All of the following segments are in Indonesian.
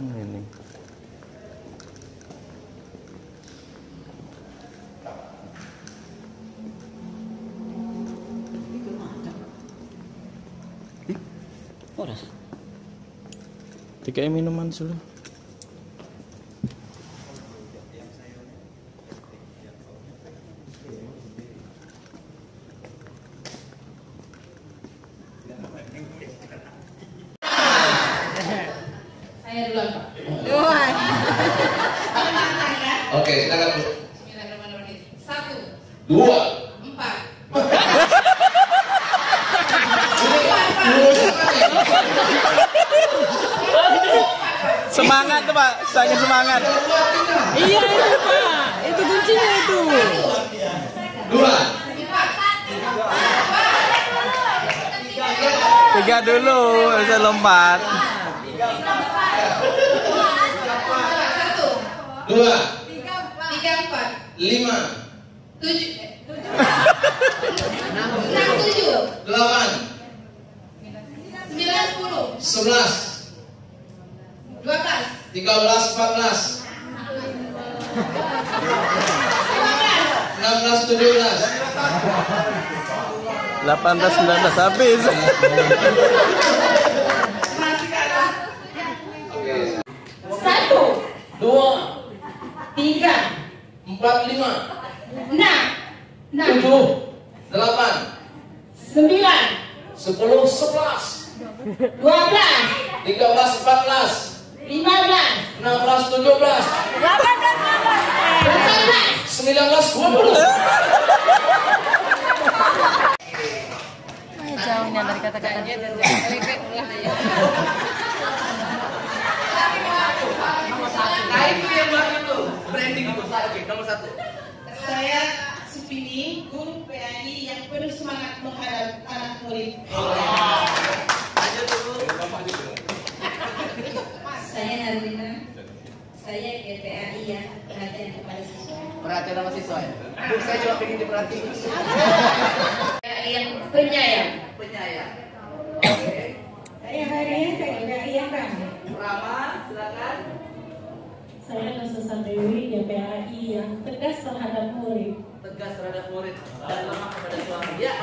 Ini. Horas. Tiga minuman dulu. Saya duluan, Pak. Oke, silakan Bu. Bismillahirrahmanirrahim. 1, 2. 4. Semangat tuh Pak, saya semangat. Iya itu Pak, itu kuncinya itu. 2. Tiga dulu, saya lompat. 2. 3, 4. 5. 7. 6, 7. 8. 9, 10. 11. 12. 13. 14. 16. 17. 18, 19 habis. Oke. 1, 2. 3, 4. 5. 6, 7. 8. 9, 10. 11. 12, 13. 14. 15, 16. 17. 19. 20. Jauhnya dari kata-katanya. Nah itu yang baru itu branding itu. Oke, nomor 1. Saya Supini, guru PAI yang penuh semangat menghadap anak murid. Lanjut dulu. Saya Arlina, saya GPAI yang perhatian kepada siswa. Perhatian sama siswa ya. Bu, saya juga pengen diperhatiin. PAI yang penyayang. Penyayang. Oke. Saya Maria, saya GPAI yang ramah. Rama, silakan. Saya Nasusa Dewi, GPAI yang tegas terhadap murid. Tegas terhadap murid dan lemah kepada suami. Ya.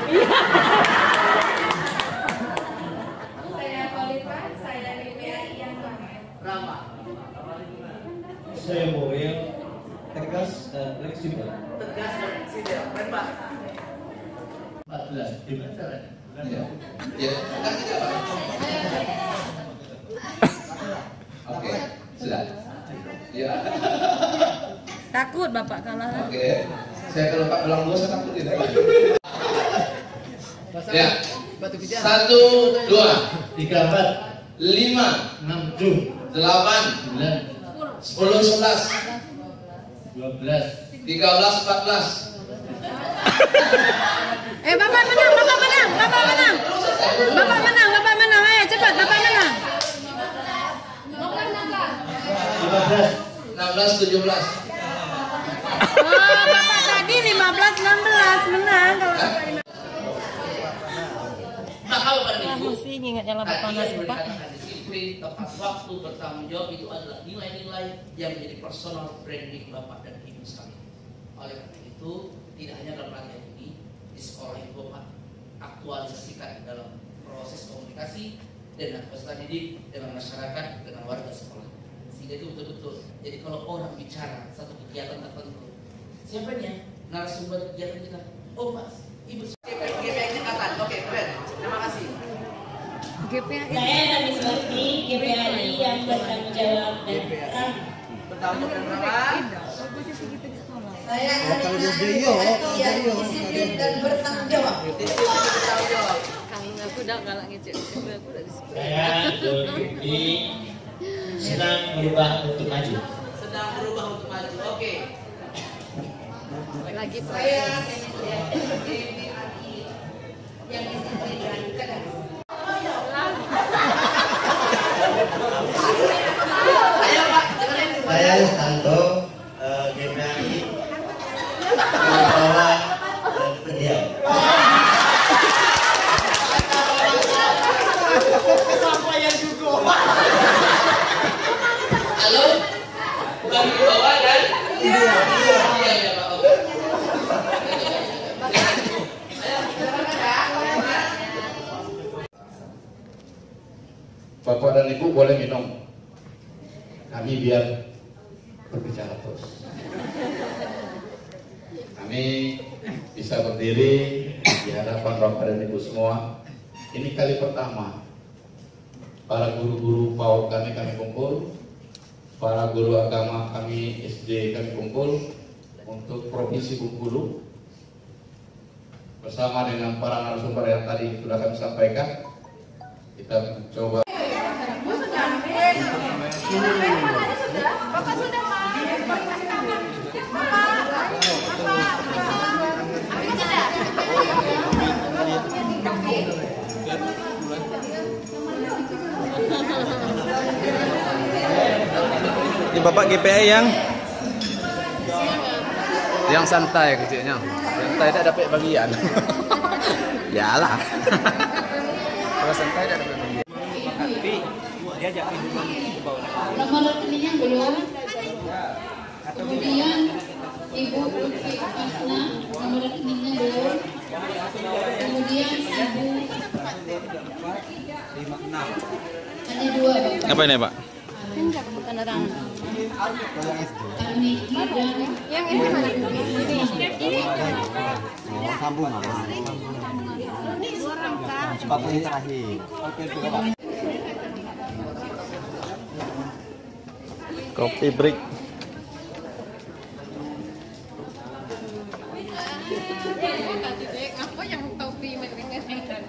Saya Khalifa, saya GPAI yang ramah. Rama. Saya Moel, tegas dan fleksibel. Tegas dan fleksibel. Pak. 14. Gimana caranya? Ya. Ya. Kasih apa? Oke. Silakan. Ya. Takut Bapak kalah. Oke. Saya kalau Pak bilang 2 saya takut tidak. Ya. 1, 2, 3, 4, 5, 6, 7, 8, 9, 10, 11, 12. 13, 14. Bapak menang, Bapak menang, Bapak menang. Bapak menang, Bapak menang. Ayo cepat, Bapak menang. 16, 17. Oh, Bapak tadi 15, 16 menang. Nah, kalau pada itu Mesti ingatnya lah Bapak tadi yang Mas Pak. dikatakan disiplin, tepat waktu, bertanggung jawab itu adalah nilai-nilai yang menjadi personal branding Bapak dan Ibu sekalian. Oleh karena itu, tidak hanya dalam latihan ini, di sekolah itu Bapak aktualisasikan dalam proses komunikasi dengan peserta didik, dengan masyarakat, dengan warga sekolah. Sehingga itu betul-betul. Jadi kalau orang bicara satu kegiatan tertentu, siapanya narasumber kegiatan kita? Oh Mas, Ibu. GPI Jakarta. Oke, keren. Terima kasih. GPAI. Saya Nabi Surti, GPAI yang bertanggung jawab dan ramah. Bertanggung dan ramah. Saya Arlina, GPAI yang disiplin dan bertanggung jawab. Disiplin bertanggung jawab. Kamu aku udah galak ngecek. Aku udah disiplin. Saya Zulkifli, senang berubah untuk maju. Sedang berubah untuk maju. Oke. Lagi Saya GPAI yang disiplin dan tegas. Ayo Pak, dengerin. Saya Santo, GPAI, bawah dan pendiam. Sampai yang juga. Bapak dan Ibu boleh minum. Kami biar berbicara terus. Kami bisa berdiri di hadapan Bapak dan Ibu semua. Ini kali pertama para guru-guru PAUD kami kumpul, para guru agama kami SD kami kumpul untuk Provinsi Bengkulu bersama dengan para narasumber yang tadi sudah kami sampaikan. Kita coba. Ini Bapak GPA yang santai kecilnya. Santai tidak dapat bagian. Yalah. Kalau santai tidak dapat bagian. Nomor rekeningnya belum. Kemudian Ibu Lutfi Asna, nomor rekeningnya belum. Kemudian Ibu hanya 2 Bapak. Apa ini Pak? Enggak, bukan orang. Niki dan yang ini mana? Ini Sambung apa? ini orang kan. Sepatu yang terakhir. Kopi break. Apa yang topi merengnya?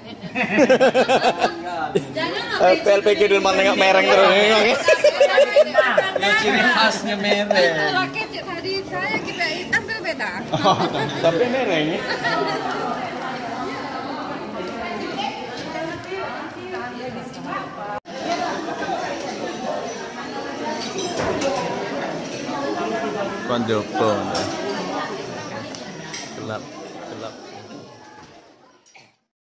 PLPG dulu mana nengok mereng terus. Yang ciri khasnya mereng. Raket tadi saya kita tampil beda. Tapi mereng. Kon Joko. Gelap.